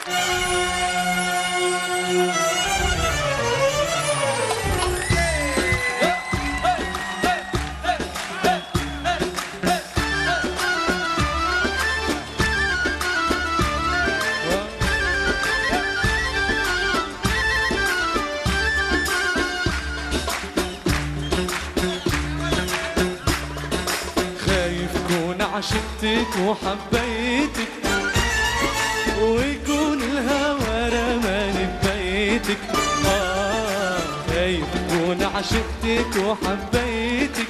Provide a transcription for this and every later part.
عشقتك وحبيتك ويكون الهوى رماني ببيتك. خايف كون عشقتك وحبيتك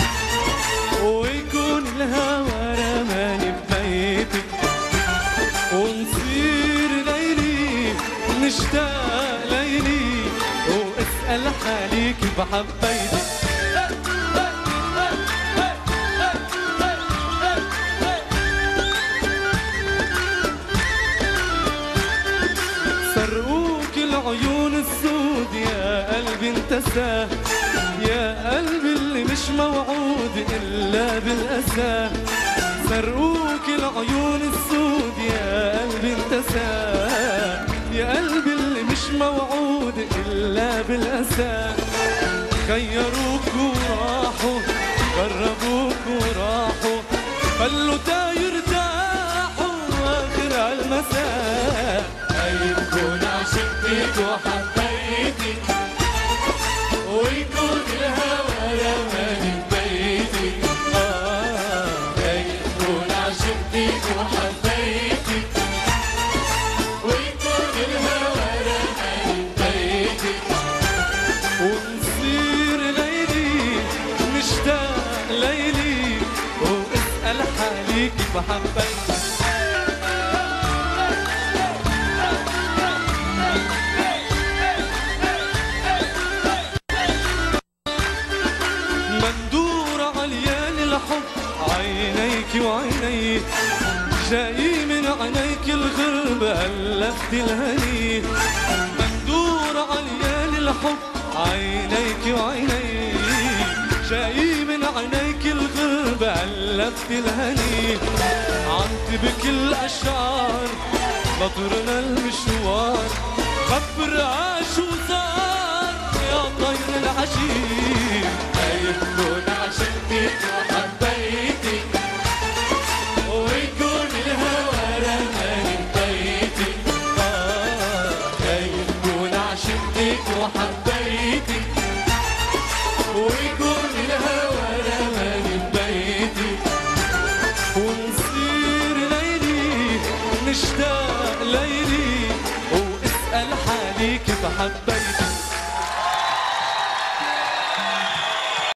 ويكون الهوى رماني ببيتك، ونصير ليلي نشتاق ليلي واسأل حاليك بحبيتك. سرقوك العيون السود يا قلبي انتساه، يا قلبي اللي مش موعود إلا بالأسى. سرقوك العيون السود يا قلبي انتساه، يا قلبي اللي مش موعود إلا بالأسى. خيروك وراحوا جربوك وراحوا خلوا تيرتاحوا آخر عالمساء. يكون عشقتك وحبيتك ويكون الهوى رماني ببيتك. يكون عشقتك وحبيتك ويكون الهوى رماني ببيتك، ونصير ليلي نشتاق ليلي واسأل حاليك بحبيتك. عينيك وعيني جاي من عينيك الغرب ألفت الهني، مندور عليال الحب عينيك وعيني جاي من عينيك الغرب ألفت الهني. عنتبك الأشعار نطرنا المشوار خبر عاشو صار يا طير العشير. يكون عشقتك وحبيتك ويكون الهوى رماني ببيتك. يكون عشقتك وحبيتك ويكون الهوى رماني ببيتك، ونصير ليلي نشتاق ليلي واسأل حاليك بحبيتك.